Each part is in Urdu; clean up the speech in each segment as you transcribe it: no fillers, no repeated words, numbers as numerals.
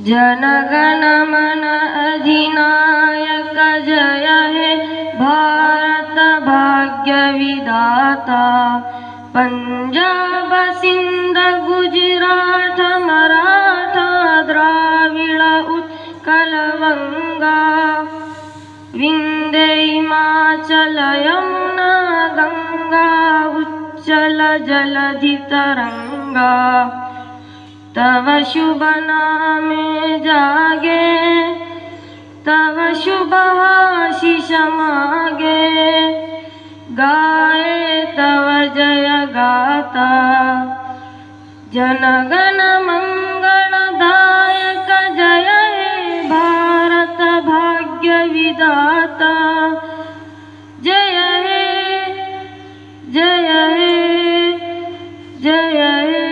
जनगण मन अधिनायक जय हे भारत भाग्य विधाता। पंजाब सिंध गुजरात मराठा द्राविड़ उत्कल वंगा। विंध्य हिमाचल यमुना गंगा उच्चल जलधि तरंगा। तव शुभ नामे जागे तव शुभ आशीष मागे। गाए तव जय गाता जनगण मंगलदायक जय हे भारत भाग्य विधाता। जय हे जय हे जय हे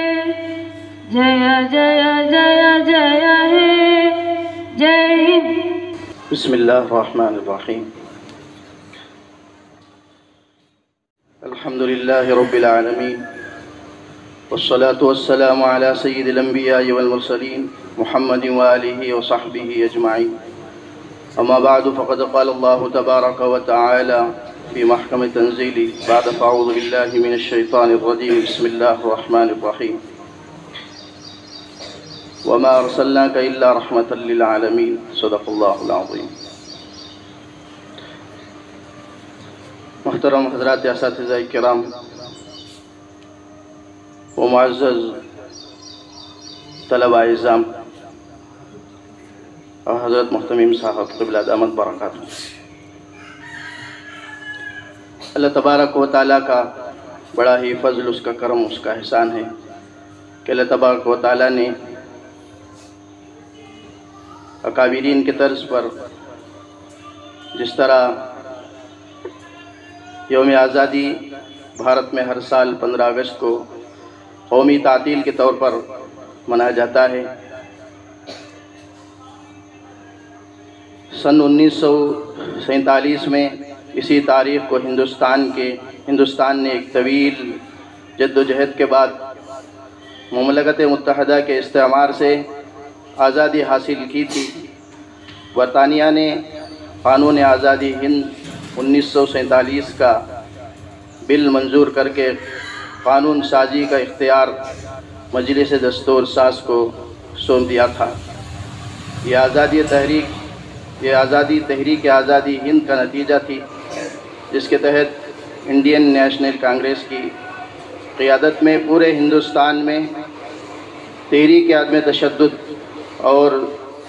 जय जय जय जय हे जय हिंद। बिस्मिल्लाहिर्रहमानिर्रहीम। अल्हम्दुलिल्लाहि रब्बिल आलमीन वस्सलातु वस्सलामु अला सय्यिदिल अंबिया'i वल मुरसलीन मुहम्मदिन व आलिहि व सहबिहि अजमाइन। अम्मा बअदु फ़क़द क़ाल अल्लाहु तबारक व तआला फ़ी महकम तंज़ीली बअद अऊज़ु बिल्लाहि मिनश शैतानिर रजीम। बिस्मिल्लाहिर रहमानिर रहीम। वमा अरसलनाका इल्ला रहमतल लिल आलमीन। सदक़ल्लाहुल अज़ीम। मुहतरम हज़रात असातिज़ा किराम व मुअज़्ज़ज़ तलबा इज़्ज़ाम और हज़रत मुहतमिम साहब क़िबला दामत बरकातुहू। अल्लाह तबारक व तआला का बड़ा ही फ़ज़ल, उसका करम, उसका एहसान है कि अल्लाह तबारक व तआला ने अकाबिरीन के तर्ज पर जिस तरह यौम आज़ादी भारत में हर साल 15 अगस्त को कौमी तातील के तौर पर मनाया जाता है, सन 1947 में इसी तारीख़ को हिंदुस्तान ने एक तवील जद्दोजहद के बाद मुमलकत मुत्तहदा के इस्तेमार से आज़ादी हासिल की थी। बरतानिया ने क़ानून आज़ादी हिंद 1947 का बिल मंजूर करके क़ानून साजी का इख्तियार मजलिस दस्तूर साज को सौंप दिया था। ये आज़ादी तहरीक आज़ादी हिंद का नतीजा थी, जिसके तहत इंडियन नेशनल कांग्रेस की क़ियादत में पूरे हिंदुस्तान में तहरीक आदम तशद्दुद और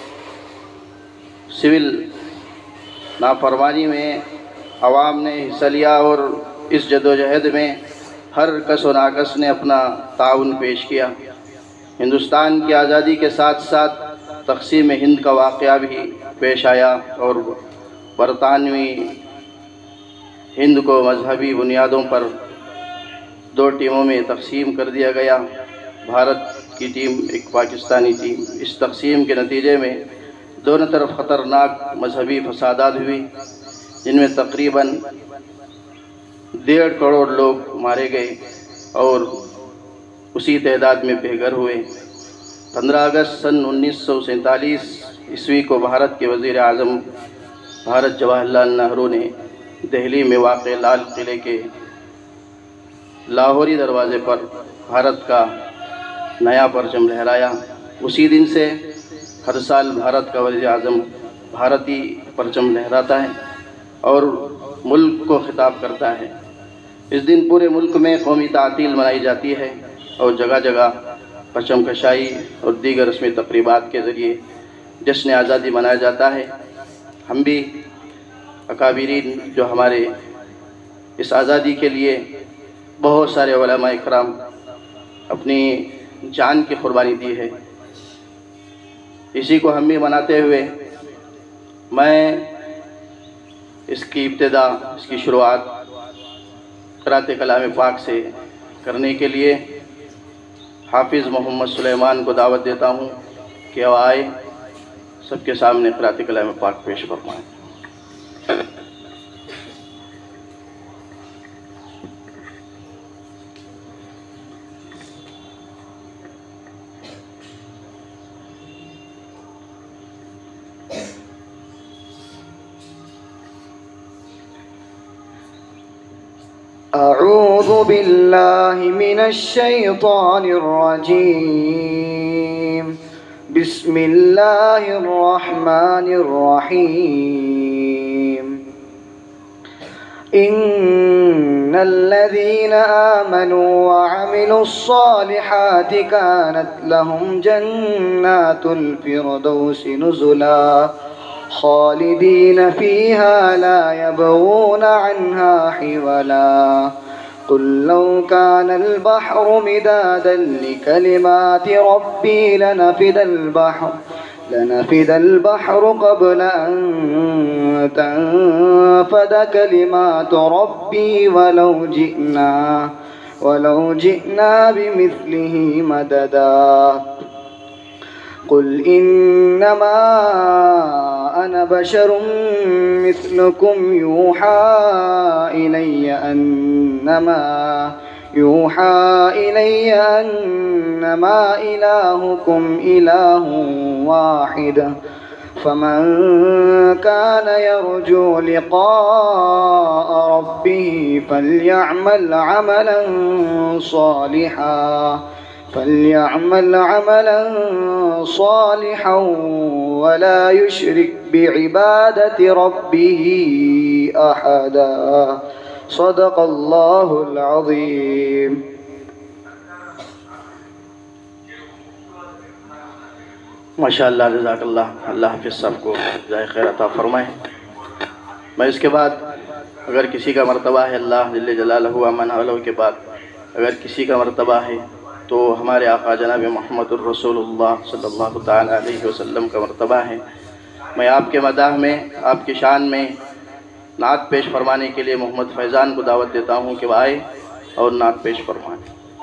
सिविल नाफरमानी में अवाम ने हिस्सा लिया और इस जदोजहद में हर कस व नाकस ने अपना ताउन पेश किया। हिंदुस्तान की आज़ादी के साथ साथ तक़सीम हिंद का वाक़या भी पेश आया और बरतानवी हिंद को मजहबी बुनियादों पर 2 टीमों में तक़सीम कर दिया गया। भारत की टीम, एक पाकिस्तानी टीम। इस तक़सीम के नतीजे में दोनों तरफ ख़तरनाक मजहबी फसादात हुई, जिनमें तकरीबन 1.5 करोड़ लोग मारे गए और उसी तादाद में बेघर हुए। 15 अगस्त सन 1947 ईस्वी को भारत के वज़ीर आज़म भारत जवाहरलाल नेहरू ने दिल्ली में वाक़ लाल किले के लाहौरी दरवाज़े पर भारत का नया परचम लहराया। उसी दिन से हर साल भारत का वज़ीर आज़म भारतीय परचम लहराता है और मुल्क को खिताब करता है। इस दिन पूरे मुल्क में कौमी तातील मनाई जाती है और जगह जगह परचम कशाई और दीगर रस्मी तक़रीबात के ज़रिए जश्न आज़ादी मनाया जाता है। हम भी अकाबिरीन जो हमारे इस आज़ादी के लिए बहुत सारे उलमा इकराम अपनी जान की कुर्बानी दी है, इसी को हम भी मनाते हुए मैं इसकी इब्तिदा, इसकी शुरुआत क़िराअत कलाम पाक से करने के लिए हाफिज़ मोहम्मद सुलेमान को दावत देता हूँ कि वह आए, सबके सामने क़िराअत कलाम पाक पेश फरमाएं। أعوذ بالله من الشيطان الرجيم. بسم الله الرحمن الرحيم. إن الذين آمنوا وعملوا الصالحات كانت لهم جنات الفردوس نزلا خالدين فيها لا يبغون عنها حولا. قل لو كان البحر مدادا لكلمات ربي لنفد البحر قبل أن تنفد كلمات ربي ولو جئنا بمثله مددا. قل إنما أنا بشر مثلكم يوحى إلي أنما إلهكم إله واحد. فمن كان يرجو لقاء ربه فليعمل عملا صالحا ولا يشرك بعبادة ربه أحدا. صدق الله العظيم. ماشاءاللہ، جزاک اللہ. اللہ حافظ صاحب کو جزائے خیر عطا فرمائے. میں اس کے بعد اگر کسی کا مرتبہ ہے اللہ جل جلالہ ومن والہ کے بعد اگر کسی کا مرتبہ ہے تو ہمارے آقا جناب محمد الرسول اللہ صلی اللہ تعالی علیہ وسلم کا مرتبہ ہے. میں آپ کے مداح میں، آپ کی شان میں نعت پیش فرمانے کے لیے محمد فیضان کو دعوت دیتا ہوں کہ وہ آئے اور نعت پیش فرمائیں.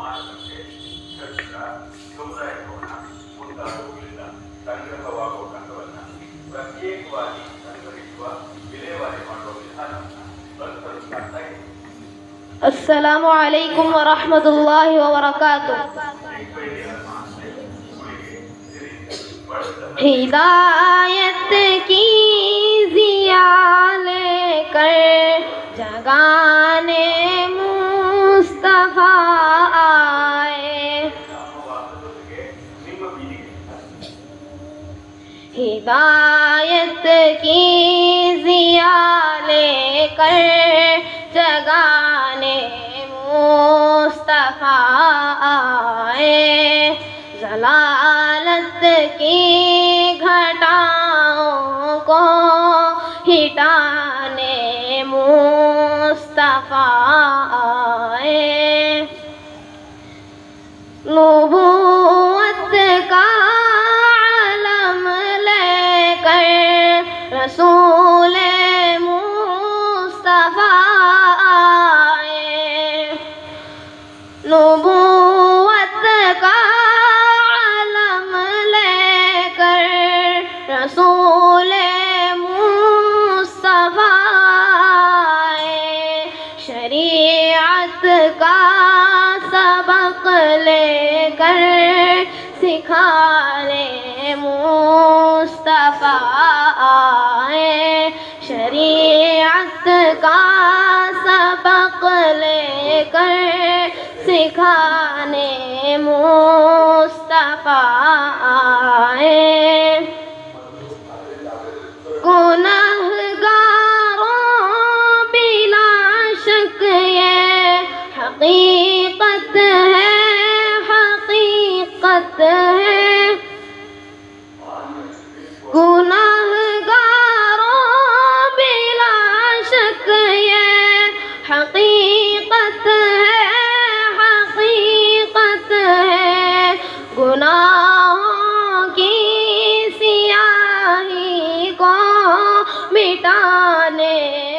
السلام علیکم ورحمۃ اللہ وبرکاتہ. ہدایت کی ضیا لے کر جگانے مصطفیٰ آئے. ہدایت کی ضیا لے کر جگانے مصطفیٰ آئے. ضلالت کی گھٹاؤں کو ہٹانے مصطفیٰ آئے. نبوت کا علم لے کر رسول مصطفیٰ آئے. نبوت کا علم لے کر رسول مصطفیٰ آئے. شریعت کا سبق لے کر سکھانے مصطفیٰ آئے. شریعت کا سبق لے کر سکھانے مصطفیٰ آئے. گنہگاروں بلا شک یہ حقیقت ہے، حقیقت ہے. گنہگاروں بلا شک یہ حقیقت ہے، حقیقت ہے. گناہوں کی سیاہی کو مٹانے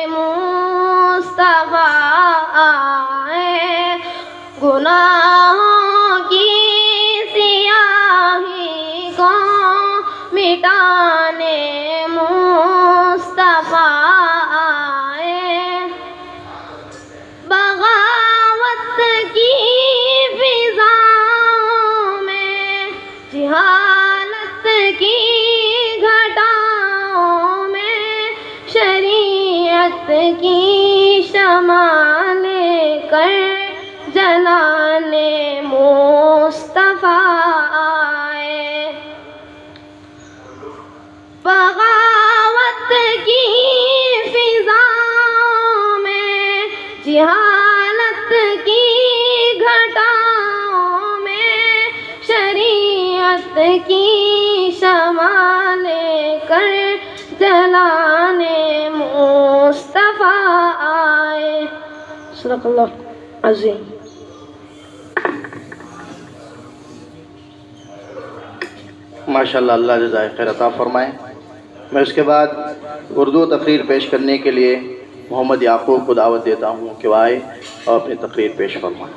مصطفیٰ آئے. گناہوں کی سیاہی کو مٹانے مصطفیٰ آئے. بغاوت کی فضاؤں میں، جہالت کی گھٹاؤں میں، شریعت کی شمع لے جلانے مصطفیٰ آئے، بغاوت کی فضا میں، جہالت کی گھٹاؤں میں، شریعت کی شمع لے کر جلانے مصطفیٰ آئے۔ صدق اللہ عظیم۔ ماشاءاللہ، اللہ جزائے خیر عطا فرمائے۔ میں اس کے بعد اردو تقریر پیش کرنے کے لیے محمد یعقوب کو دعوت دیتا ہوں کہ وہ آئے اور اپنی تقریر پیش فرمائیں۔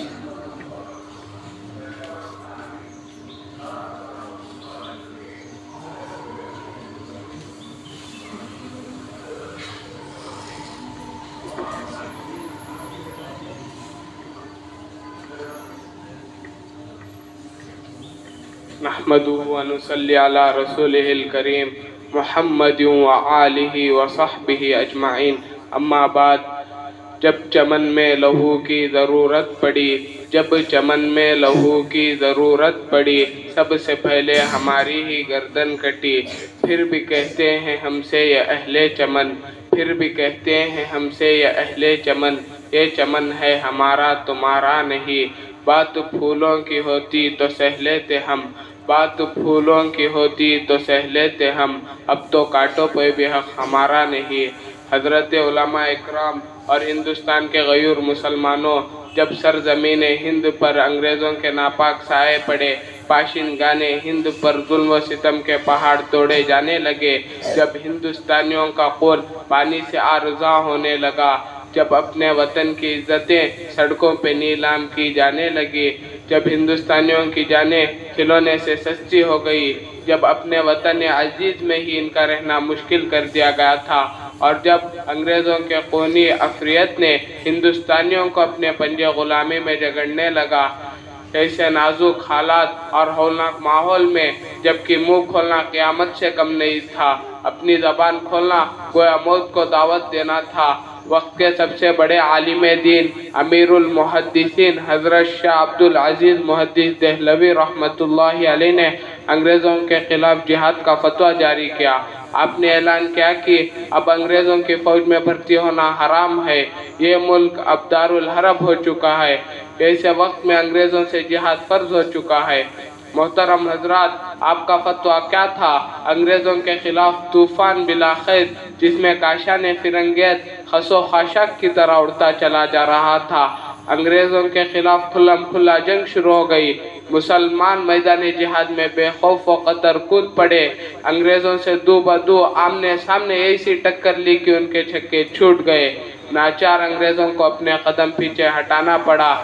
نحمده ونصلي على رسوله الكريم محمد وآلہ وصحبہ اجمعین، اما بعد۔ جب چمن میں لہو کی ضرورت پڑی، جب چمن میں لہو کی ضرورت پڑی، سب سے پہلے ہماری ہی گردن کٹی، پھر بھی کہتے ہیں ہم سے یہ اہل چمن، پھر بھی کہتے ہیں ہم سے یہ اہل چمن، یہ چمن ہے ہمارا تمہارا نہیں، بات پھولوں کی ہوتی تو سہ لیتے ہم، بات پھولوں کی ہوتی تو سہ لیتے ہم، اب تو کاٹوں پہ بھی حق ہمارا نہیں۔ حضرت علماء اکرام اور ہندوستان کے غیور مسلمانوں، جب سرزمین ہند پر انگریزوں کے ناپاک سائے پڑے، پاشندگان ہند پر ظلم و ستم کے پہاڑ توڑے جانے لگے، جب ہندوستانیوں کا خون پانی سے آرزاں ہونے لگا، جب اپنے وطن کی عزتیں سڑکوں پہ نیلام کی جانے لگی، جب ہندوستانیوں کی جانیں کھلونے سے سستی ہو گئی، جب اپنے وطن عزیز میں ہی ان کا رہنا مشکل کر دیا گیا تھا، اور جب انگریزوں کے خونی عفریت نے ہندوستانیوں کو اپنے پنجے غلامی میں جگڑنے لگا، ایسے نازک حالات اور ہولناک ماحول میں جبکہ منہ کھولنا قیامت سے کم نہیں تھا، اپنی زبان کھولنا گویا موت کو دعوت دینا تھا، وقت کے سب سے بڑے عالم دین امیر المحدثین حضرت شاہ عبدالعزیز محدث دہلوی رحمۃ اللہ علیہ نے انگریزوں کے خلاف جہاد کا فتویٰ جاری کیا۔ آپ نے اعلان کیا کہ اب انگریزوں کی فوج میں بھرتی ہونا حرام ہے، یہ ملک اب دار الحرب ہو چکا ہے، ایسے وقت میں انگریزوں سے جہاد فرض ہو چکا ہے۔ محترم حضرات، آپ کا فتویٰ کیا تھا؟ انگریزوں کے خلاف طوفان بلا خیر جس میں کاشان فرنگیت خس و خاشاک کی طرح اڑتا چلا جا رہا تھا، انگریزوں کے خلاف کھلم کھلا جنگ شروع ہو گئی، مسلمان میدان جہاد میں بے خوف و قطر کود پڑے، انگریزوں سے دو بدو آمنے سامنے ایسی ٹکر لی کہ ان کے چھکے چھوٹ گئے، ناچار انگریزوں کو اپنے قدم پیچھے ہٹانا پڑا۔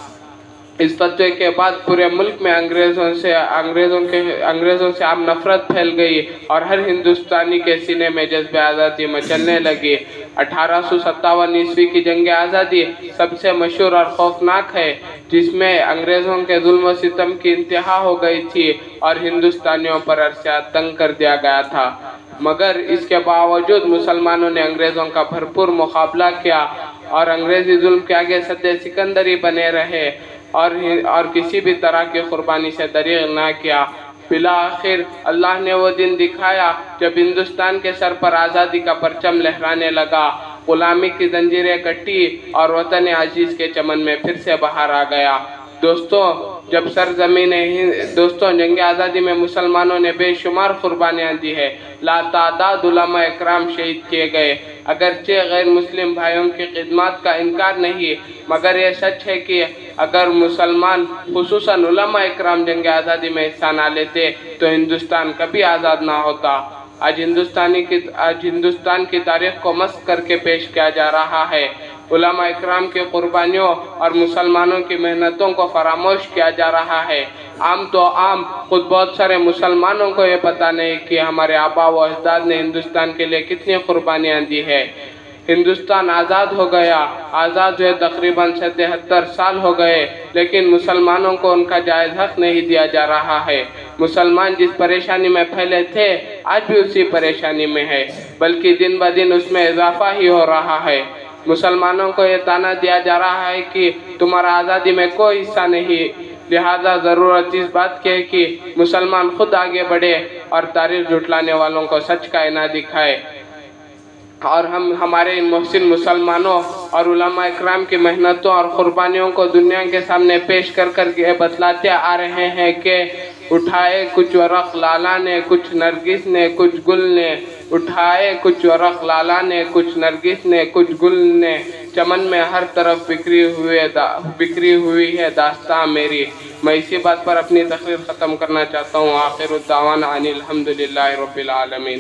اس فتوے کے بعد پورے ملک میں انگریزوں سے عام نفرت پھیل گئی اور ہر ہندوستانی کے سینے میں جذبہ آزادی مچلنے لگی۔ 1857 عیسوی کی جنگ آزادی سب سے مشہور اور خوفناک ہے، جس میں انگریزوں کے ظلم و ستم کی انتہا ہو گئی تھی اور ہندوستانیوں پر عرصہ تنگ کر دیا گیا تھا، مگر اس کے باوجود مسلمانوں نے انگریزوں کا بھرپور مقابلہ کیا اور انگریزی ظلم کے آگے سد سکندری بنے رہے اور کسی بھی طرح کی قربانی سے دریغ نہ کیا۔ بالآخر اللہ نے وہ دن دکھایا جب ہندوستان کے سر پر آزادی کا پرچم لہرانے لگا، غلامی کی زنجیریں کٹی اور وطن عزیز کے چمن میں پھر سے بہار آ گیا۔ دوستوں، جنگ آزادی میں مسلمانوں نے بے شمار قربانیاں دی ہے، لاتعداد علماء اکرام شہید کیے گئے، اگرچہ غیر مسلم بھائیوں کی خدمات کا انکار نہیں، مگر یہ سچ ہے کہ اگر مسلمان خصوصاً علماء اکرام جنگ آزادی میں حصہ نہ لیتے تو ہندوستان کبھی آزاد نہ ہوتا۔ آج ہندوستان کی تاریخ کو مسخ کر کے پیش کیا جا رہا ہے، علماء اکرام کی قربانیوں اور مسلمانوں کی محنتوں کو فراموش کیا جا رہا ہے۔ عام خود بہت سارے مسلمانوں کو یہ پتہ نہیں کہ ہمارے آبا و اجداد نے ہندوستان کے لیے کتنی قربانیاں دی ہے۔ ہندوستان آزاد ہو گیا، آزاد ہوئے تقریباً 77 سال ہو گئے، لیکن مسلمانوں کو ان کا جائز حق نہیں دیا جا رہا ہے۔ مسلمان جس پریشانی میں پہلے تھے آج بھی اسی پریشانی میں ہے، بلکہ دن بہ دن اس میں اضافہ ہی ہو رہا ہے۔ मुसलमानों को ये ताना दिया जा रहा है कि तुम्हारा आज़ादी में कोई हिस्सा नहीं, लिहाजा ज़रूरत इस बात की है कि मुसलमान खुद आगे बढ़े और तारीख झुटलाने वालों को सच का आईना दिखाए। और हम हमारे इन मुहसिन मुसलमानों और उलमा इकराम की मेहनतों और क़ुरबानियों को दुनिया के सामने पेश कर के बतलाते आ रहे हैं कि उठाए कुछ वरक़ लाला ने, कुछ नरगिस ने, कुछ गुल ने, उठाए कुछ वरक़ लाला ने, कुछ नरगिस ने, कुछ गुल ने, चमन में हर तरफ बिखरी हुई है दास्तां मेरी। मैं इसी बात पर अपनी तकरीर ख़त्म करना चाहता हूँ। आखिर दावाना अनिल हम्दुलिल्लाहि रब्बिल आलमीन।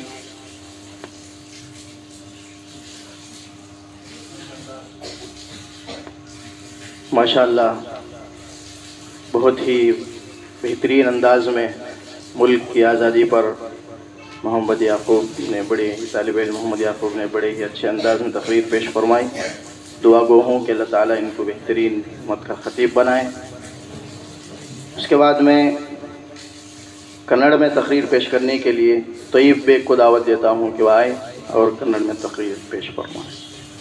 माशाअल्लाह, बहुत ही बेहतरीन अंदाज में मुल्क की आज़ादी पर मोहम्मद याकूब ने तालिब इल्म मोहम्मद याकूब ने बड़े ही अच्छे अंदाज में तकरीर पेश फरमाई। दुआ गो हूँ कि अल्लाह ताला इनको बेहतरीन मत का ख़तीब बनाए। उसके बाद मैं कन्नड़ में तकरीर पेश करने के लिए तय्यब बेग को दावत देता हूँ कि वह आए और कन्नड़ में तकरीर पेश फरमाए।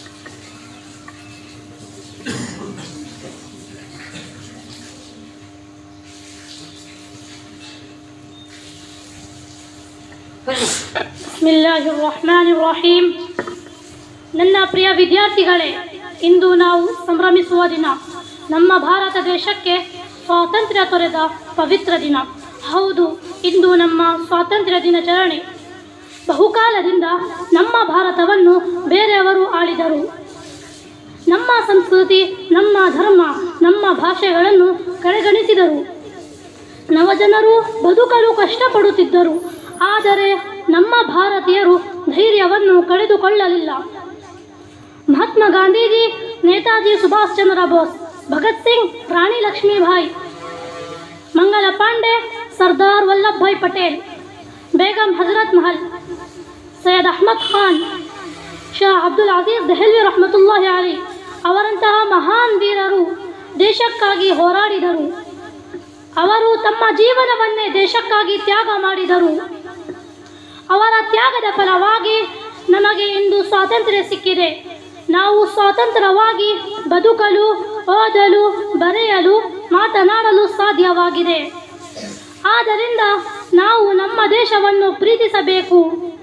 ಬಿಸ್ಮಿಲ್ಲಾಹಿರ್ರಹ್ಮಾನಿರ್ರಹೀಮ್. ನನ್ನ ಪ್ರಿಯ ವಿದ್ಯಾರ್ಥಿಗಳೇ, ಇಂದು ನಾವು ಸಂಭ್ರಮಿಸುವ ದಿನ. ನಮ್ಮ ಭಾರತ ದೇಶಕ್ಕೆ ಸ್ವಾತಂತ್ರ್ಯ ದೊರೆತ ಪವಿತ್ರ ದಿನ. ಹೌದು, ಇಂದು ನಮ್ಮ ಸ್ವಾತಂತ್ರ್ಯ ದಿನಾಚರಣೆ. ಬಹುಕಾಲದಿಂದ ನಮ್ಮ ಭಾರತವನ್ನು ಬೇರೆಯವರು ಆಳಿದರು. ನಮ್ಮ ಸಂಸ್ಕೃತಿ, ನಮ್ಮ ಧರ್ಮ, ನಮ್ಮ ಭಾಷೆಗಳನ್ನು ಕಡೆಗಣಿಸಿದರು. ನವಜನರು ಬದುಕಲು ಕಷ್ಟಪಡುತ್ತಿದ್ದರು. ಆದರೆ ನಮ್ಮ ಭಾರತೀಯರು ಧೈರ್ಯವನ್ನು ಕಳೆದುಕೊಳ್ಳಲಿಲ್ಲ. ಮಹಾತ್ಮ ಗಾಂಧೀಜಿ, ನೇತಾಜಿ ಸುಭಾಷ್ ಚಂದ್ರ ಬೋಸ್, ಭಗತ್ ಸಿಂಗ್, ರಾಣಿ ಲಕ್ಷ್ಮೀಬಾಯಿ, ಮಂಗಲ ಪಾಂಡೆ, ಸರ್ದಾರ್ ವಲ್ಲಭಭಾಯ್ ಪಟೇಲ್, ಬೇಗಂ ಹಜರತ್ ಮಹಲ್, ಸೈಯದ್ ಅಹ್ಮದ್ ಖಾನ್, ಶಾ ಅಬ್ದುಲ್ ಅಜೀಜ್ ದೆಹಲ್ವಿ ರಹಮತುಲ್ಲಾಹಿ ಅಲೈ ಅವರಂತಹ ಮಹಾನ್ ವೀರರು ದೇಶಕ್ಕಾಗಿ ಹೋರಾಡಿದರು. ಅವರು ತಮ್ಮ ಜೀವನವನ್ನೇ ದೇಶಕ್ಕಾಗಿ ತ್ಯಾಗ ಮಾಡಿದರು. ಅವರ ತ್ಯಾಗದ ಫಲವಾಗಿ ನಮಗೆ ಇಂದು ಸ್ವಾತಂತ್ರ್ಯ ಸಿಕ್ಕಿದೆ. ನಾವು ಸ್ವತಂತ್ರವಾಗಿ ಬದುಕಲು, ಓದಲು, ಬರೆಯಲು, ಮಾತನಾಡಲು ಸಾಧ್ಯವಾಗಿದೆ. ಆದ್ದರಿಂದ ನಾವು ನಮ್ಮ ದೇಶವನ್ನು ಪ್ರೀತಿಸಬೇಕು.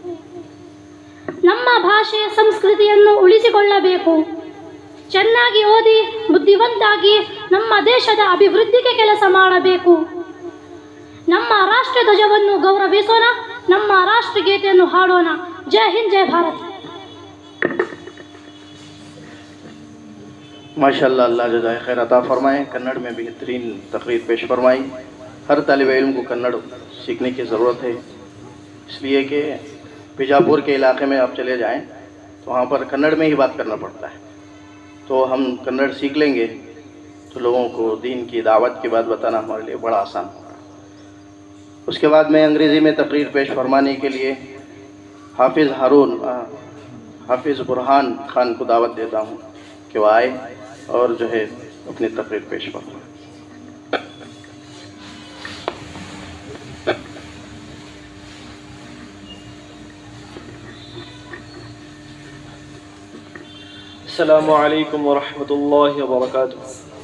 ನಮ್ಮ ಭಾಷೆ, ಸಂಸ್ಕೃತಿಯನ್ನು ಉಳಿಸಿಕೊಳ್ಳಬೇಕು. ಚೆನ್ನಾಗಿ ಓದಿ ಬುದ್ಧಿವಂತಾಗಿ ನಮ್ಮ ದೇಶದ ಅಭಿವೃದ್ಧಿಗೆ ಕೆಲಸ ಮಾಡಬೇಕು. ನಮ್ಮ ರಾಷ್ಟ್ರ ಧ್ವಜವನ್ನು ಗೌರವಿಸೋಣ, ನಮ್ಮ ರಾಷ್ಟ್ರಗೀತೆಯನ್ನು ಹಾಡೋಣ. ಜೈ ಹಿಂದ್, ಜೈ ಭಾರತ್. माशाअल्लाह, अल्लाह जज़ाए खैर अता फरमाए। कन्नड़ में बेहतरीन तकरीर पेश फरमाई। हर तालिब इल्म को कन्नड़ सीखने की ज़रूरत है, इसलिए कि बीजापुर के इलाके में आप चले जाएं तो वहाँ पर कन्नड़ में ही बात करना पड़ता है। तो हम कन्नड़ सीख लेंगे तो लोगों को दीन की दावत की बात बताना हमारे लिए बड़ा आसान होगा। उसके बाद मैं अंग्रेज़ी में तकरीर पेश फरमाने के लिए हाफिज़ बुरहान खान को दावत देता हूँ कि वह आए और जो है अपनी तकरीर पेश फरमाए। Assalamu alaikum wa rahmatullahi wa barakatuh.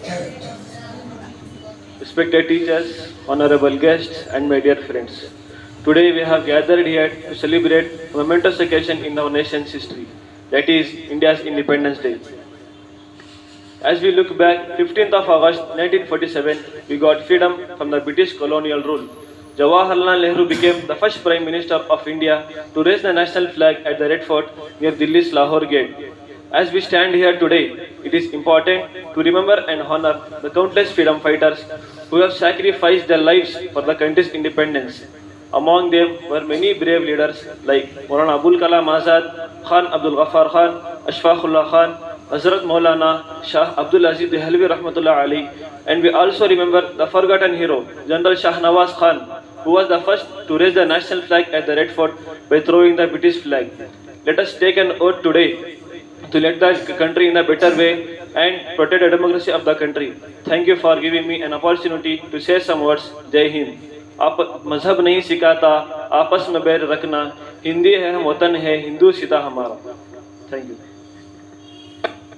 Respected teachers, honorable guests and my dear friends. Today we have gathered here to celebrate a momentous occasion in our nation's history, that is India's Independence Day. As we look back, 15th of August 1947, we got freedom from the British colonial rule. Jawaharlal Nehru became the first Prime Minister of India to raise the national flag at the Red Fort near Delhi's Lahore Gate. As we stand here today, it is important to remember and honor the countless freedom fighters who have sacrificed their lives for the country's independence. Among them were many brave leaders like Maulana Abul Kalam Azad, Khan Abdul Ghaffar Khan, Ashfaqullah Khan, Hazrat Maulana Shah Abdul Aziz Dehlvi Rahmatullah Ali, and we also remember the forgotten hero, General Shah Nawaz Khan, who was the first to raise the national flag at the Red Fort by throwing the British flag. Let us take an oath today to lead the country in a better way and protect the democracy of the country. Thank you for giving me an opportunity to say some words. Jai Hind. आप मजहब नहीं सिखाता, आपस में बैर रखना, हिंदी है हम वतन है, हिंदू सीधा हमारा. Thank you.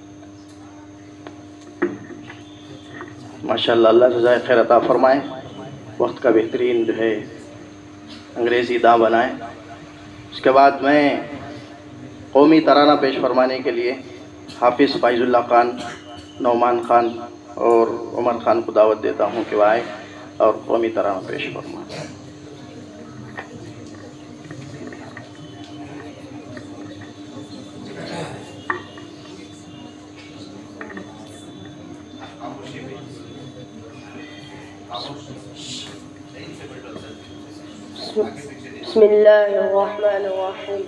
माशाअल्लाह, अल्लाह जज़ाए खैर अता फरमाए, वक्त का बेहतरीन जो है अंग्रेज़ी दां बनाए। उसके बाद मैं कौमी तराना पेश फरमाने के लिए हाफिज़ फ़ाइज़ुल्लाह खान, नौमान खान और उमर खान को दावत देता हूँ कि वह आए और कौमी तराना पेश फरमाए। बिस्मिल्लाहिर्रहमानिर्रहीम।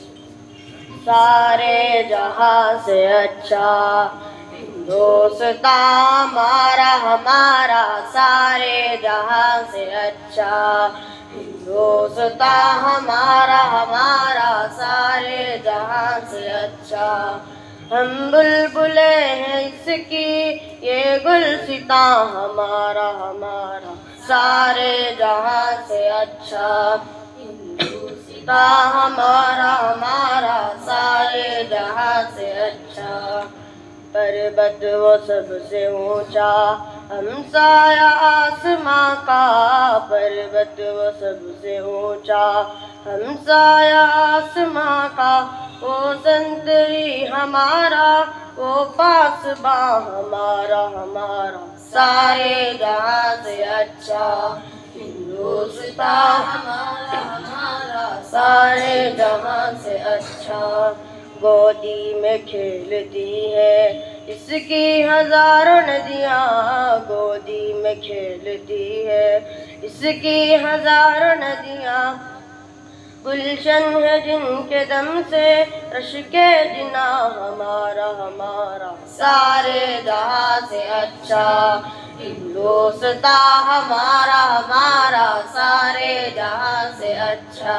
सारे जहां से अच्छा हिंदुस्तान हमारा हमारा, सारे जहां से अच्छा हिंदुस्तान हमारा हमारा, सारे जहां से अच्छा। हम बुलबुले हैं इसकी ये गुलसितां हमारा हमारा, सारे जहां से अच्छा हिंदुस्तान हमारा हमारा, सारे जहां से अच्छा। पर्वत वो सबसे ऊंचा हमसाया आसमां का, पर्वत वो सबसे ऊंचा हमसाया आसमां का। वो संतरी हमारा वो पासबा हमारा हमारा, सारे जहां से अच्छा हिंदुस्तान हमारा हमारा, सारे जहां से अच्छा। गोदी में खेलती है इसकी हजारों नदियाँ, गोदी में खेलती है इसकी हजारों नदियाँ। गुलशन है जिनके दम से रश के जिना हमारा हमारा, सारे जहां से अच्छा हिंदुस्तान हमारा हमारा, सारे जहां से अच्छा।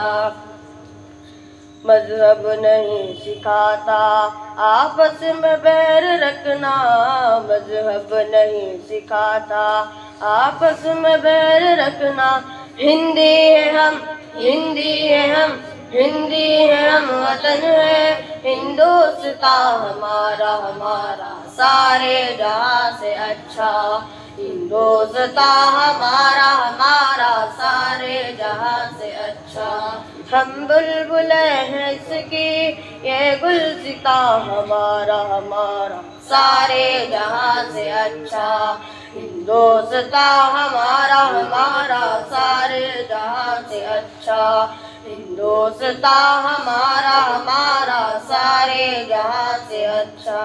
मजहब नहीं सिखाता आपस में बैर रखना, मजहब नहीं सिखाता आपस में बैर रखना। हिंदी है हम हिंदी है हम हिंदी है हम, वतन है हिंदुस्तान हमारा हमारा, सारे जहां से अच्छा हिंदुस्तान हमारा हमारा, सारे जहां से अच्छा। हम बुलबुले हैं इसकी ये गुलसितां हमारा हमारा, सारे जहां से अच्छा हिंदुस्तान हमारा हमारा, सारे जहां से अच्छा हिंदुस्तान हमारा हमारा, सारे जहां से अच्छा।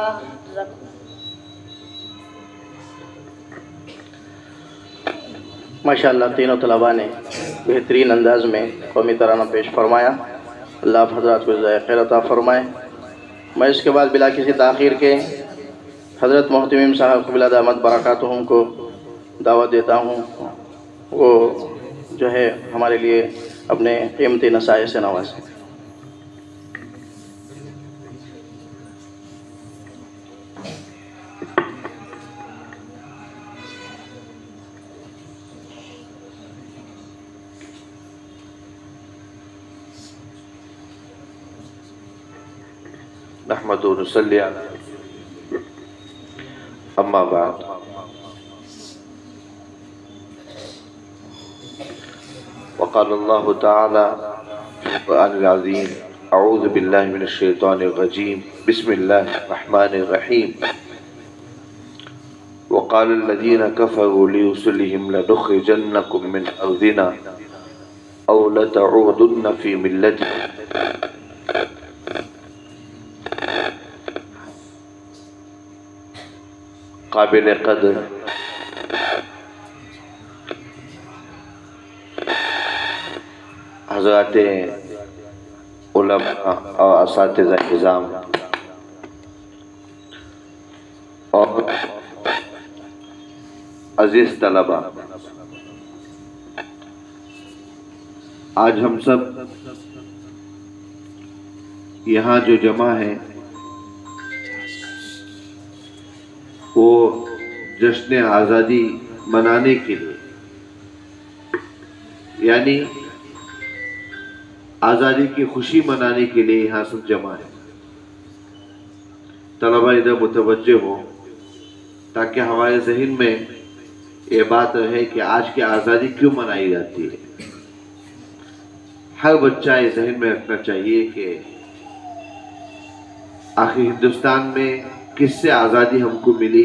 माशाअल्लाह, तीनों तलबा ने बेहतरीन अंदाज में कौमी तराना पेश फरमाया। अल्लाह हज़रात को जज़ाए खैर अता फरमाए। मैं इसके बाद बिला किसी ताख़ीर के हज़रत मोहतमिम साहब क़िबला दामत बरकातुहुम को दावत देता हूँ। वो जो है हमारे लिए अपने कीमती नसाए से नवाज़ें। नहमदु व नसल्ली अला अम्मा बाद। वक़ाल अल्लाहु तआला फ़िल क़ुरआनिल अज़ीम, अऊज़ु बिल्लाहि मिनश शैतानिर रजीम, बिस्मिल्लाहिर रहमानिर रहीम। वक़ाल अल्लज़ीना कफ़रू लिरुसुलिहिम लनुख़रिजन्नकुम मिन अर्ज़िना औ लतऊदुन्न फ़ी मिल्लतिना। काबिल क़द्र हज़रात उलमा और असातिज़ा निज़ाम और अज़ीज़ तलबा, आज हम सब यहाँ जो जमा हैं वो जश्न आज़ादी मनाने के लिए, यानी आज़ादी की खुशी मनाने के लिए यहाँ सब जमा है। तलबा इधर मुतवज्जे हो ताकि हमारे जहन में یہ بات ہے کہ آج کی آزادی کیوں منائی جاتی ہے. ہر بچہ یہ ذہن میں رکھنا چاہیے کہ آخر ہندوستان میں کس سے آزادی ہم کو ملی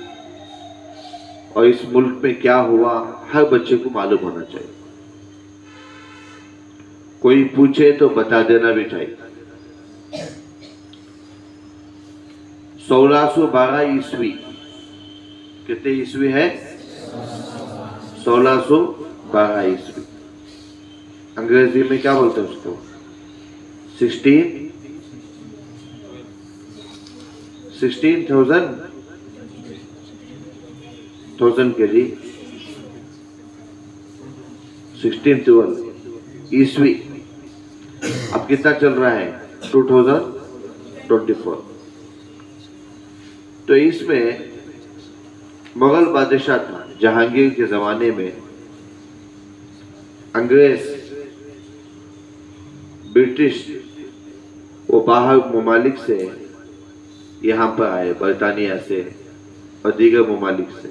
اور اس ملک میں کیا ہوا، ہر بچے کو معلوم ہونا چاہیے. کوئی پوچھے تو بتا دینا بھی چاہیے. 1612 عیسوی، کتنے عیسوی ہے؟ 1612 عیسوی. انگریزی میں کیا بولتے ہیں اس کو؟ 16,000 کے جی 1612 عیسوی. اب کتنا چل رہا ہے؟ 2024. تو اس میں مغل بادشاہ تھا جہانگیر کے زمانے میں. انگریز، برٹش، وہ باہر ممالک سے یہاں پر آئے، برطانیہ سے اور دیگر ممالک سے.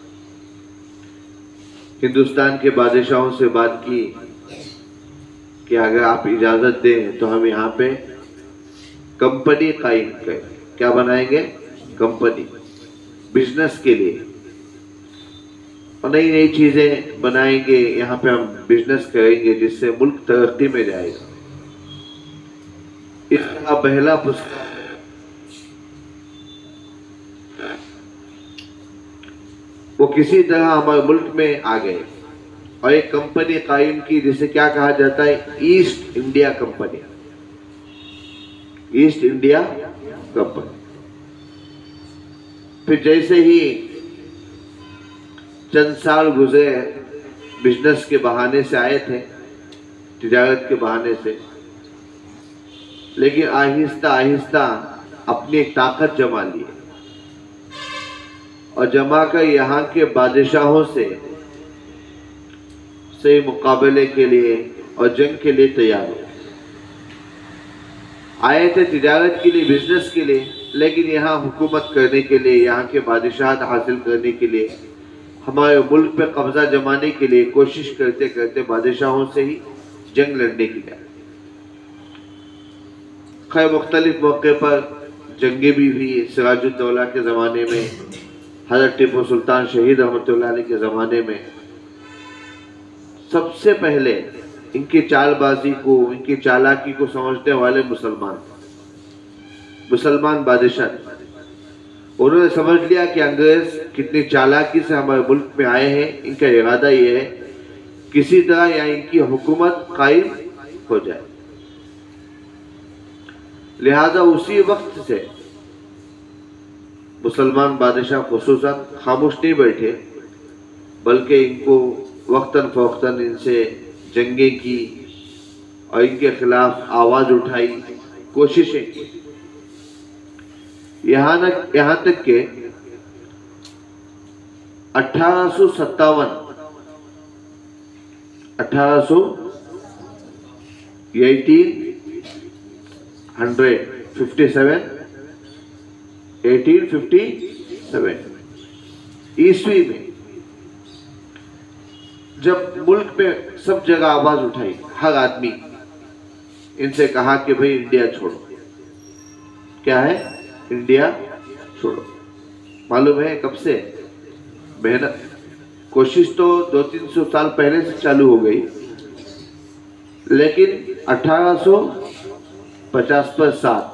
ہندوستان کے بادشاہوں سے بات کی کہ اگر آپ اجازت دیں تو ہم یہاں پہ کمپنی قائم کریں. کیا بنائیں گے؟ کمپنی، بزنس کے لیے، اور نئی نئی چیزیں بنائیں گے. یہاں پہ ہم بزنس کریں گے جس سے ملک ترقی میں جائے گا. اس کا پہلا پسند وہ کسی طرح ہمارے ملک میں آ گئے اور ایک کمپنی قائم کی جسے کیا کہا جاتا ہے؟ East India Company. East India Company. پھر جیسے ہی چند سال گزرے، بزنس کے بہانے سے آئے تھے، تجارت کے بہانے سے، لیکن آہستہ آہستہ اپنی ایک طاقت جما لی اور جما کر یہاں کے بادشاہوں سے مقابلے کے لیے اور جنگ کے لیے تیار ہوئے. آئے تھے تجارت کے لیے، بزنس کے لیے، لیکن یہاں حکومت کرنے کے لیے، یہاں کے بادشاہت حاصل کرنے کے لیے، ہمارے ملک پہ قبضہ جمانے کے لیے کوشش کرتے کرتے بادشاہوں سے ہی جنگ لڑنے کی جائے. خیر مختلف موقع پر جنگیں بھی ہوئی. سراج الدولہ کے زمانے میں، حضرت ٹیپو سلطان شہید رحمۃ اللہ علیہ کے زمانے میں سب سے پہلے ان کی چال بازی کو، ان کی چالاکی کو سمجھنے والے مسلمان بادشاہ. انہوں نے سمجھ لیا کہ انگریز کتنی چالاکی سے ہمارے ملک میں آئے ہیں. ان کا ارادہ یہ ہے کسی طرح یا ان کی حکومت قائم ہو جائے. لہذا اسی وقت سے مسلمان بادشاہ خصوصاً خاموش نہیں بیٹھے، بلکہ ان کو وقتاً فوقتاً ان سے جنگیں کی اور ان کے خلاف آواز اٹھائی، کوششیں کی. یہاں تک کہ 1857 عیسوی میں جب ملک میں سب جگہ آواز اٹھائی، ہر آدمی ان سے کہا کہ بھئی انڈیا چھوڑو. کیا ہے؟ انڈیا چھوڑو. معلوم ہے کب سے محنت، کوشش تو 200-300 سال پہلے سے چالو ہو گئی، لیکن 1850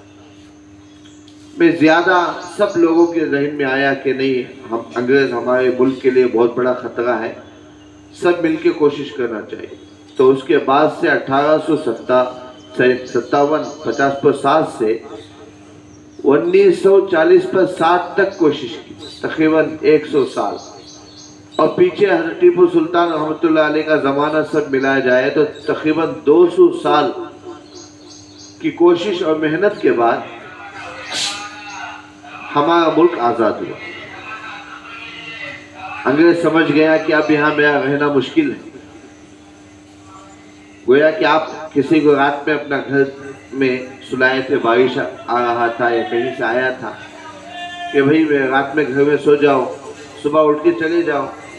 میں زیادہ سب لوگوں کے ذہن میں آیا کہ نہیں، ہم انگریز ہمارے ملک کے لیے بہت بڑا خطرہ ہے، سب مل کے کوشش کرنا چاہیے. تو اس کے بعد سے 1857 سے 1940 تک کوشش کی، تقریباً 100 سال. اور پیچھے حضرت ٹیپو سلطان رحمۃ اللہ علیہ کا زمانہ سب ملایا جائے تو تقریباً 200 سال کی کوشش اور محنت کے بعد ہمارا ملک آزاد ہوا. انگریز سمجھ گیا کہ اب یہاں میرا رہنا مشکل ہے. گویا کہ آپ کسی کو رات میں اپنا گھر میں سلائے تھے، بارش آ رہا تھا یا کہیں سے آیا تھا، کہ بھئی رات میں گھر میں سو جاؤ، صبح اٹھ کے چلے جاؤ.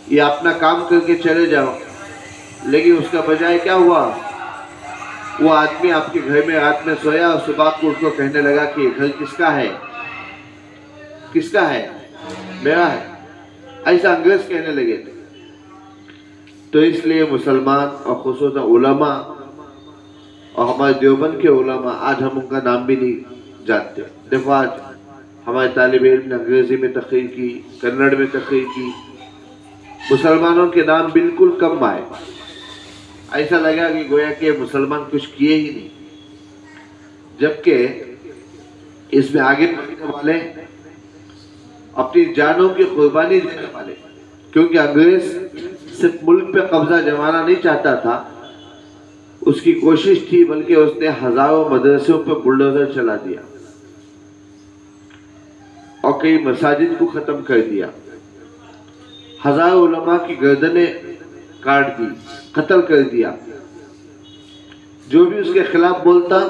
या अपना काम करके चले जाओ, लेकिन उसका बजाय क्या हुआ, वो आदमी आपके घर में रात में सोया और सुबह को उठ को कहने लगा कि ये घर किसका है, किसका है, मेरा है, ऐसा अंग्रेज कहने लगे थे। तो इसलिए मुसलमान और खुसूसन उलमा और हमारे देवबंद के उलमा आज हम उनका नाम भी नहीं जानते। देखो आज हमारे तालिब इल्म ने अंग्रेजी में तक़रीर की, कन्नड़ में तक़रीर की, मुसलमानों के नाम बिल्कुल कम आए। ऐसा लगा कि गोया के मुसलमान कुछ किए ही नहीं, जबकि इसमें आगे बढ़ने वाले अपनी जानों की कुर्बानी देने वाले, क्योंकि अंग्रेज सिर्फ मुल्क पे कब्जा जमाना नहीं चाहता था, उसकी कोशिश थी, बल्कि उसने हजारों मदरसों पर बुलडोजर चला दिया और कई मसाजिद को खत्म कर दिया, हजारों उलमा की गर्दनें काट दी, कत्ल कर दिया। जो भी उसके खिलाफ बोलता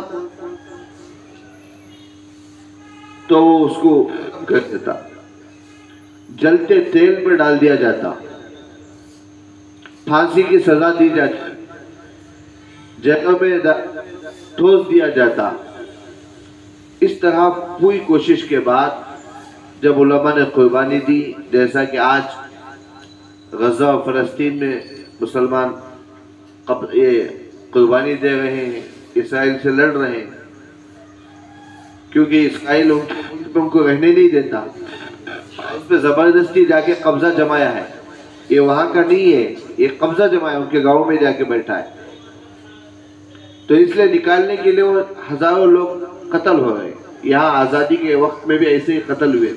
तो वो उसको कर देता, जलते तेल में डाल दिया जाता, फांसी की सजा दी जाती, जेलों में ठोस दिया जाता। इस तरह पूरी कोशिश के बाद जब उलमा ने कुर्बानी दी, जैसा कि आज गजा और फलस्तीन में मुसलमान ये कुर्बानी दे रहे हैं, इसराइल से लड़ रहे हैं, क्योंकि इसराइल उनको रहने नहीं देता, उस पर ज़बरदस्ती जाके कब्जा जमाया है। ये वहाँ का नहीं है, ये कब्जा जमाया, उनके गाँव में जाके बैठा है। तो इसलिए निकालने के लिए वो हजारों लोग कत्ल हो रहे। यहाँ आज़ादी के वक्त में भी ऐसे ही कत्ल हुए।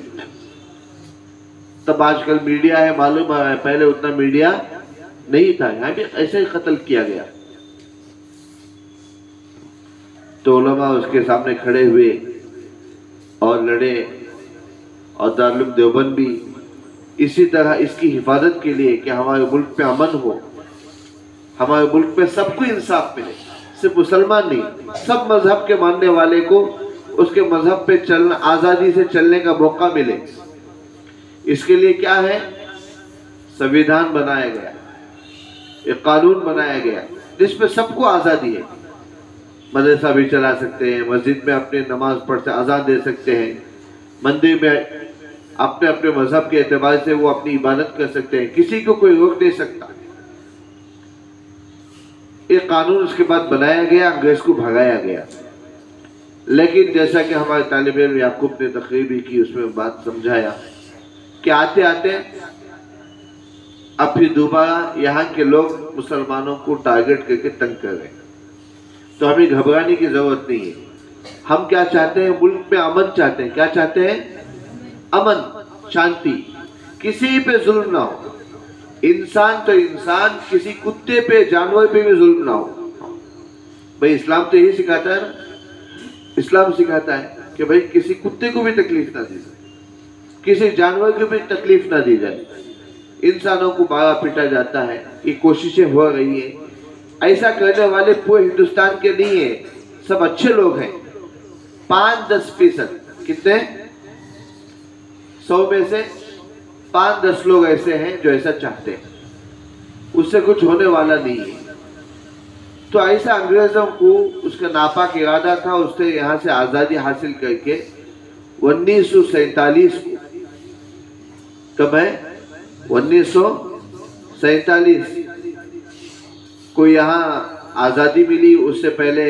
तब आजकल मीडिया है, मालूम है, पहले उतना मीडिया नहीं था, यहाँ भी ऐसे ही कत्ल किया गया। तो उलमा उसके सामने खड़े हुए और लड़े, और दारुल देवबंद भी इसी तरह इसकी हिफाजत के लिए कि हमारे मुल्क पे अमन हो, हमारे मुल्क पे सबको इंसाफ मिले, सिर्फ मुसलमान नहीं, सब मजहब के मानने वाले को उसके मजहब पे चलना, आज़ादी से चलने का मौका मिले। इसके लिए क्या है, संविधान बनाया गया, एक कानून बनाया गया जिसपे सबको आज़ादी है। मदरसा भी चला सकते हैं, मस्जिद में अपने नमाज पढ़ अज़ान दे सकते हैं, मंदिर में अपने अपने मजहब के एतबार से वो अपनी इबादत कर सकते हैं, किसी को कोई रोक नहीं सकता। एक कानून उसके बाद बनाया गया, अंग्रेज को भगाया गया। लेकिन जैसा कि हमारे तालिब इल्म याकूब ने तकरीर भी की, उसमें बात समझाया कि आते आते अब फिर दोबारा यहाँ के लोग मुसलमानों को टारगेट करके तंग कर रहे हैं। तो हमें घबराने की जरूरत नहीं है। हम क्या चाहते हैं, मुल्क में अमन चाहते हैं। क्या चाहते हैं? अमन, शांति, किसी पे जुल्म ना हो। इंसान तो इंसान, किसी कुत्ते पे, जानवर पे भी जुल्म ना हो। भाई इस्लाम तो यही सिखाता है ना, इस्लाम सिखाता है कि भाई किसी कुत्ते को भी तकलीफ ना दी जाए, किसी जानवर को भी तकलीफ ना दी जाए। इंसानों को मारा पीटा जाता है, ये कोशिशें हो रही है। ऐसा करने वाले पूरे हिंदुस्तान के नहीं है, सब अच्छे लोग हैं। 5-10%, कितने? 100 में से 5-10 लोग ऐसे हैं जो ऐसा चाहते हैं, उससे कुछ होने वाला नहीं है। तो ऐसा अंग्रेजों को उसका नापाक इरादा था, उससे यहाँ से आज़ादी हासिल करके 1947 को, कब है? 1947 को यहाँ आज़ादी मिली। उससे पहले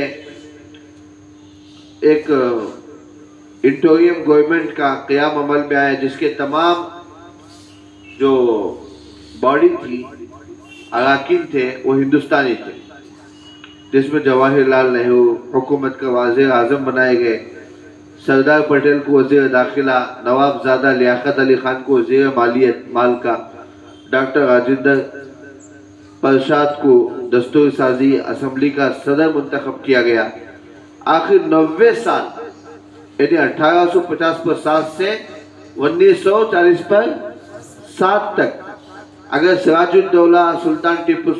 एक इंटोरियम गवर्नमेंट का क़याम अमल में आया, जिसके तमाम जो बॉडी थी, अराकीन थे, वो हिंदुस्तानी थे, जिसमें जवाहरलाल नेहरू हुकूमत का वज़ीर आज़म बनाए गए, सरदार पटेल को वज़ीर दाखिला, नवाबजादा लियाकत अली खान को वज़ीर मालियत माल का, डॉक्टर राजेंद्र प्रसाद को दस्तूर साजी असम्बली का सदर मुंतखब किया गया। आखिर 90 साल यानी 1850 पर 7 से 1940 पर 7 तक अगर सिराजुद्दौला सुल्तान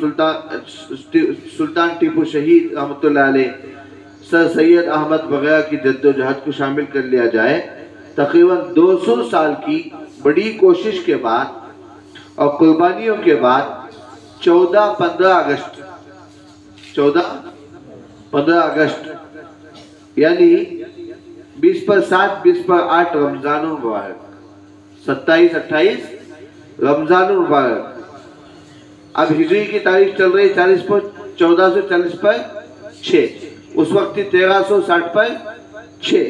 टीपू शहीद रहमतुल्लाह अलैह, सर सैयद अहमद वगैरह की जद्दोजहद को शामिल कर लिया जाए, तकरीबन 200 साल की बड़ी कोशिश के बाद اور قربانیوں کے بعد 14-15 اگست 14-15 اگست یعنی 20 پر 7 20 پر 8 رمضان المبارک 27-28 رمضان المبارک. اب ہجری کی تاریخ چل رہی 1440 پر 6 اس وقت 1360 پر 6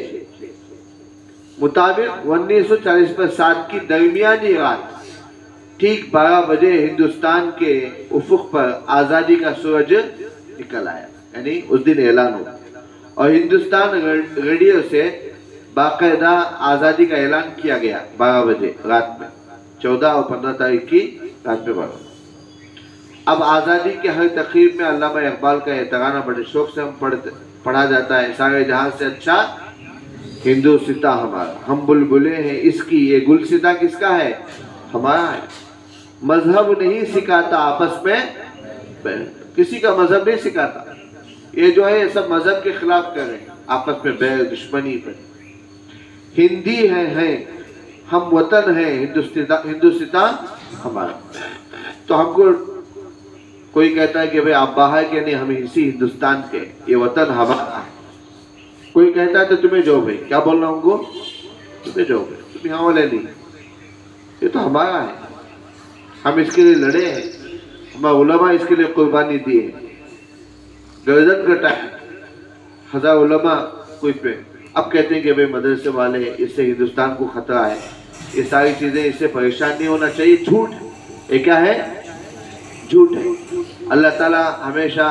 مطابق 1940 پر 7 کی درمیانی رات ٹھیک 12 بجے ہندوستان کے افق پر آزادی کا سورج نکل آیا. یعنی اس دن اعلان ہوا اور ہندوستان ریڈیو سے باقاعدہ آزادی کا اعلان کیا گیا 12 بجے رات میں 14 اور 15 تاریخ کی رات میں 12. اب آزادی کے ہر تقریب میں علامہ اقبال کا یہ ترانہ بڑے شوق سے پڑھا جاتا ہے. سارے جہاں سے اچھا ہندوستہ ہمارا، ہم بلبلے ہیں اس کی، یہ گلستہ کس کا ہے؟ ہمارا ہے. مذہب نہیں سکھاتا آپس میں، کسی کا مذہب نہیں سکھاتا. یہ جو ہے یہ سب مذہب کے خلاف کر رہے ہیں، آپس میں بے دشمنی پر. ہندی ہیں ہم، وطن ہے ہندوستان ہمارا. تو ہم کو کوئی کہتا ہے کہ بھئی آپ باہر کے نہیں، ہم اسی ہندوستان کے، یہ وطن ہمارا ہے. کوئی کہتا ہے تو تمہیں جو بھائی کیا بول رہا ہوں گو، تمہیں جو بھائی تم یہاں والے نہیں، یہ تو ہمارا ہے. ہم اس کے لیے لڑے ہیں، ہمارے علماء اس کے لیے قربانی دیے، گردن کٹائے 1000 علماء کوئی پہ. اب کہتے ہیں کہ بھئی مدرسے والے، اس سے ہندوستان کو خطرہ ہے، یہ ساری چیزیں اس سے پریشان نہیں ہونا چاہیے. جھوٹ ہے، یہ کیا ہے؟ جھوٹ ہے. اللہ تعالیٰ ہمیشہ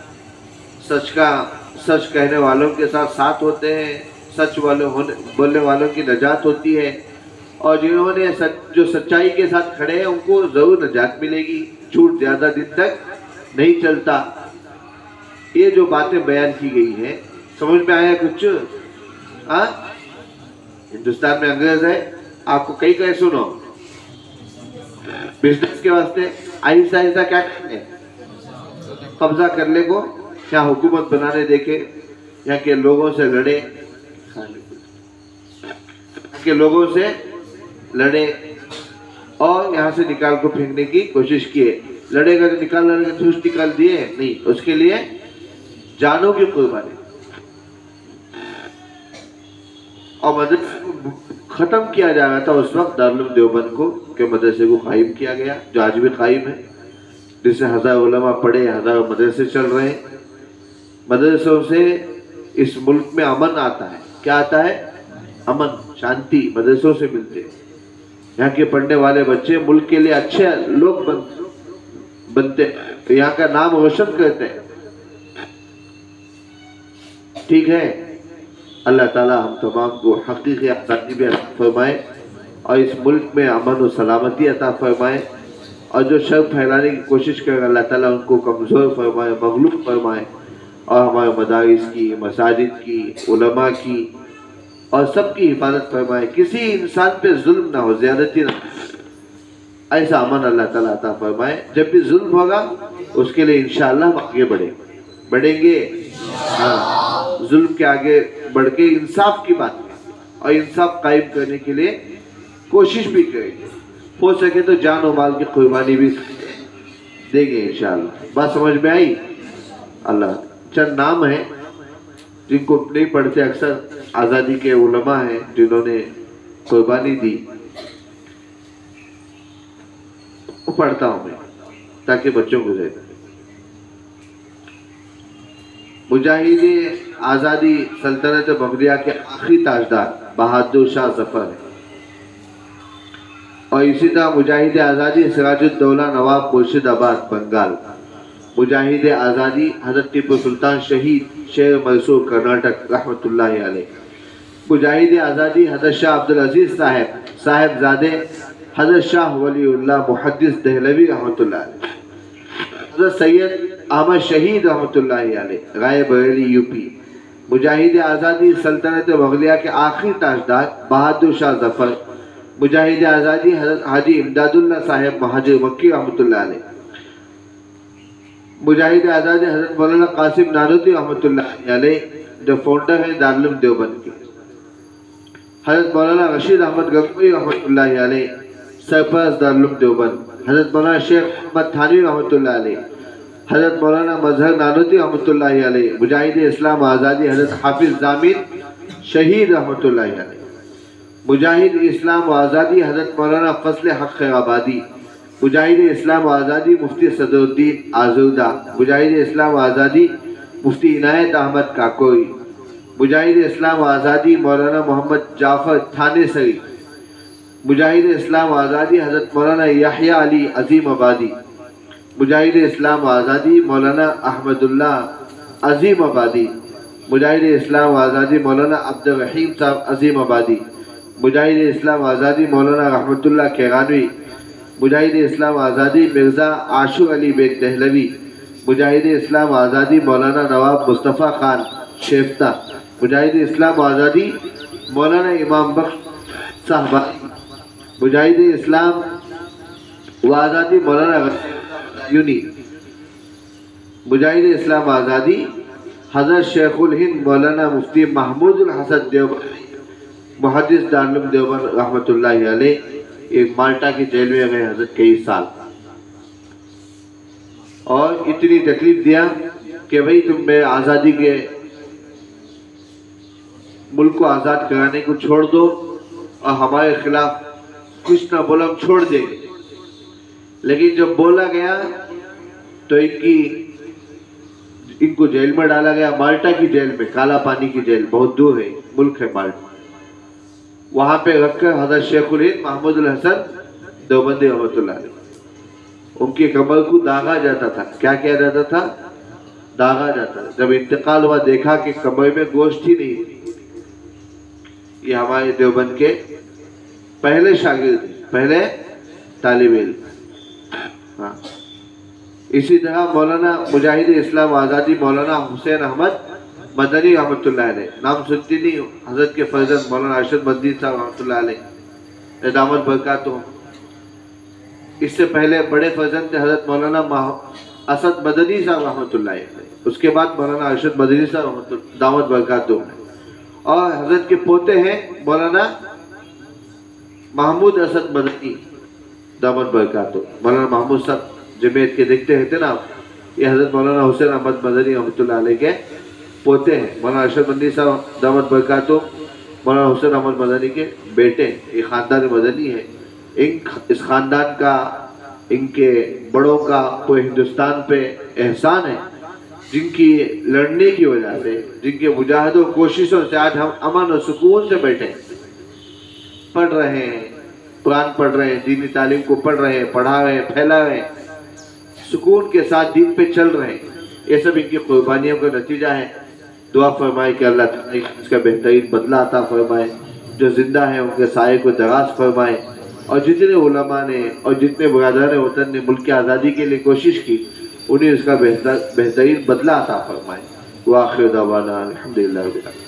سچ کہنے والوں کے ساتھ ہوتے ہیں، سچ بولنے والوں کی نجات ہوتی ہے. اور جنہوں نے جو سچائی کے ساتھ کھڑے ہیں ان کو ضرور نجات ملے گی. جھوٹ زیادہ دن تک نہیں چلتا. یہ جو باتیں بیان کی گئی ہیں سمجھ میں آیا کچھ؟ ہندوستان میں انگریز ہے، آپ کو کئی کہے سنو بزنس کے واسطے آہستہ آہستہ کیا کریں، قبضہ کرنے کو، یا حکومت بنانے دیکھے، یا کہ لوگوں سے لڑے، اور یہاں سے نکال کو پھینکنے کی کوشش کیے. لڑے گا تو نکال دیے نہیں، اس کے لیے جانوں کی قربانی. اور مدرسے کو ختم کیا جا رہا تھا اس وقت دارالعلوم دیوبند کو، کہ مدرسے کو قائم کیا گیا جو آج بھی قائم ہے، جس سے 1000 علماء پڑھے، 1000 مدرسے چل رہے ہیں. مدرسوں سے اس ملک میں امن آتا ہے. کیا آتا ہے؟ امن، شانتی مدرسوں سے ملتے. یہاں کے پڑھنے والے بچے ملک کے لیے اچھے لوگ بنتے، یہاں کا نام روشن کرتے ہیں. ٹھیک ہے، اللہ تعالیٰ ہم تمام کو حقیقی آزادی بھی عطا فرمائے اور اس ملک میں امن و سلامتی عطا فرمائے. اور جو شر پھیلانے کی کوشش کرے اللہ تعالیٰ ان کو کمزور فرمائے، مغلوب فرمائے. اور ہمارے مدارس کی، مساجد کی، علماء کی اور سب کی حفاظت فرمائے. کسی انسان پہ ظلم نہ ہو، زیادتی نہ ہو، ایسا امن اللہ تعالیٰ عطا فرمائے. جب بھی ظلم ہوگا اس کے لیے انشاءاللہ ہم آگے بڑھیں گے. ہاں، ظلم کے آگے بڑھ کے انصاف کی بات کریں اور انصاف قائم کرنے کے لیے کوشش بھی کریں گے. ہو سکے تو جان و مال کی قربانی بھی دیں گے انشاءاللہ. بات سمجھ میں آئی؟ اللہ چند نام ہیں جن کو نہیں پڑھتے اکثر، آزادی کے علماء ہیں جنہوں نے قربانی دی، وہ پڑھتا ہوں میں تاکہ بچوں کو دے. مجاہد آزادی سلطنت مغلیہ کے آخری تاجدار بہادر شاہ ظفر ہے. اور اسی طرح مجاہد آزادی سراج الدولہ نواب مرشد آباد بنگال. مجاہد آزادی حضرت ٹیپو سلطان شہید شہر میسور کرناٹک رحمۃ اللہ علیہ. مجاہد آزادی حضرت شاہ عبدالعزیز صاحب زادے حضرت شاہ ولی اللہ محدث دہلوی رحمۃ اللہ علیہ. حضرت سید احمد شہید رحمۃ اللہ علیہ رائے بریلی یو پی. مجاہد آزادی سلطنت مغلیہ کے آخری تاجدار بہادر شاہ ظفر. مجاہد آزادی حضرت حاجی امداد اللہ صاحب مہاجر مکی رحمۃ اللہ علیہ. مجاہد آزادی حضرت مولانا قاسم نانوتوی رحمۃ اللہ علیہ جو فاؤنڈر ہیں دارالعلوم دیوبند کے. حضرت مولانا رشید احمد گنگوئی رحمۃ اللہ علیہ सरपरस्त दारुल देवबंद हज़रत मौलाना शेख मोहम्मद थानवी रहमतुल्लाह अलैह, हज़रत मौलाना मजहर नानूती रहमतुल्लाह अलैह, मुजाहिद इस्लाम आज़ादी हज़रत हाफिज जामिन शहीद रहमतुल्लाह अलैह, मुजाहिद इस्लाम व आज़ादी हज़रत मौलाना फजल हक खैराबादी, मुजाहिद इस्लाम व आज़ादी मुफ्ती सदरुद्दीन आज़ूदा, मुजाहिद इस्लाम व आज़ादी मुफ्ती इनायत अहमद काकोई, मुजाहिद इस्लाम व आज़ादी मौलाना मोहम्मद जाफ़र थानेसरी, मुजाहिद इस्लाम व आज़ादी हज़रत मौलाना याहिया अली अजीम आबादी, मुजाहिद इस्लाम व आज़ादी मौलाना अहमदुल्लाह अजीम आबादी, मुजाहिद इस्लाम व आज़ादी मौलाना अब्दुल रहीम साहब अजीम आबादी, मुजाहिद इस्लाम व आज़ादी मौलाना रहमतुल्लाह केगानवी, मुजाहिद इस्लाम व आज़ादी मिर्ज़ा आशुर अली बेग दहलवी, मुजाहिद इस्लाम व आज़ादी मौलाना नवाब मुस्तफ़ा खान शेफ्ता, मुजाहिद इस्लाम व आज़ादी मौलाना इमाम बख्श साहबा, मुजाहिद इस्लाम व आज़ादी मौलाना यूनी, मुजाहिद इस्लाम व आज़ादी हज़रत शेखुल हिंद मौलाना मुफ्ती महमूदुल हसन देवबंद मुहद्दिस दारुल देवबंद रहमतुल्लाहि अलैह, एक माल्टा की जेल में गए हज़रत कई साल और इतनी तकलीफ दिया कि भाई तुम मेरे आज़ादी के मुल्क को आज़ाद कराने को छोड़ दो और हमारे खिलाफ कुछ ना बोला हम छोड़ देंगे। लेकिन जब बोला गया तो इनको जेल में डाला गया, माल्टा की जेल में, काला पानी की जेल, बहुत दूर है मुल्क है माल्टा। वहाँ पे रखकर हज़रत शेखुल हिंद महमूदुल हसन देवबंदी रहमतुल्लाह अलैह उनकी कमर को दागा जाता था। क्या किया जाता था? दागा जाता था। जब इंतकाल हुआ देखा कि कमर में गोश्त ही नहीं थी। ये हमारे देवबंद के पहले शागिर्द, पहले तालिब इल्म। हाँ, इसी तरह मौलाना मुजाहिद इस्लाम आज़ादी मौलाना हुसैन अहमद मदनी रहमतुल्लाह अलैह, नाम सुनती नहीं, हज़रत के फर्जंद मौलाना अरशद मदनी साहब रहमतुल्लाह अलैह दामद बरकातुहू। इससे पहले बड़े फर्जंद थे हज़रत मौलाना असद मदनी साहब रहमतुल्लाह अलैह, उसके बाद मौलाना अरशद मदनी साहब दामद बरकातुहू, और हज़रत के पोते हैं मौलाना महमूद असद मदनी दामद बरकातुहू। मौलाना महमूद साहब जमीयत के देखते रहते ना, ये हज़रत मौलाना हुसैन अहमद मदनी रहमतुल्लाह अलैह के पोते हैं। मौलाना अरशद मदनी साहब दामद बरकातुहू मौलाना हुसैन अहमद मदनी के बेटे, ये ख़ानदान मदनी है। इस ख़ानदान का, इनके बड़ों का पूरे हिंदुस्तान पे एहसान है, जिनकी लड़ने की वजह से, जिनके मुजाहिदों कोशिशों से आज हम अमन और सुकून से बैठे पढ़ रहे हैं, कुरान पढ़ रहे हैं, दीनी तालीम को पढ़ रहे हैं, पढ़ा रहे हैं, फैला रहे हैं, सुकून के साथ दीन पे चल रहे हैं। ये सब इनकी कुर्बानियों का नतीजा है। दुआ फरमाए कि अल्लाह ताला इसका बेहतरीन बदला अता फरमाए, जो जिंदा है उनके साये को दराज फरमाए, और जितने उलमा ने और जितने बरादरान वतन ने मुल्क की आज़ादी के लिए कोशिश की, उन्हें इसका बेहतरीन बदला अता फरमाए। व आखिर दावाना अल्हम्दुलिल्लाह।